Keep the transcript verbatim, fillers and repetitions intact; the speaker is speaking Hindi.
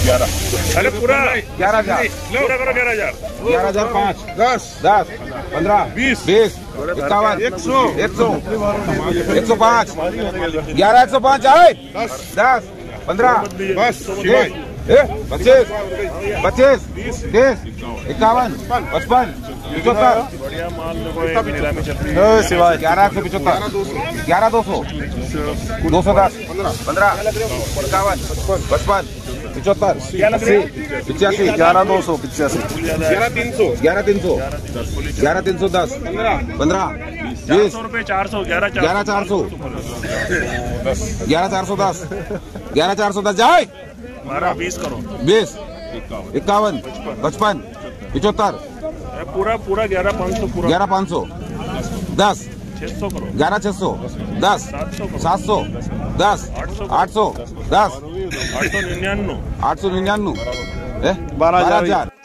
ग्यारह। अरे पूरा ग्यारह हजार पूरा करो। ग्यारह हजार ग्यारह हजार पाँच दस दस पंद्रह बीस बीस इक्यावन एक सौ एक सौ एक सौ पाँच ग्यारह एक सौ पाँच आए दस दस पंद्रह बस पच्चीस पच्चीस तीस इक्यावन पचपन पिछहत्तर ग्यारह एक सौ पिछहत्तर ग्यारह दो सौ दो सौ दस पंद्रह इक्यावन पचपन पिछहत्तर अस्सी पिचासी ग्यारह दो सौ पिचासी ग्यारह तीन सौ ग्यारह तीन सौ ग्यारह तीन सौ दस पंद्रह बीस चार सौ ग्यारह ग्यारह चार सौ ग्यारह चार सौ दस ग्यारह चार सौ दस जाए बारह बीस करो। बीस इक्यावन पचपन पिछहत्तर पूरा पूरा ग्यारह पाँच सौ पूरा ग्यारह पाँच सौ दस छह सौ करो। ग्यारह छः सौ दस सात सौ दस आठ सौ दस आठ सौ निन्यानवे आठ सौ निन्यानवे बारह हजार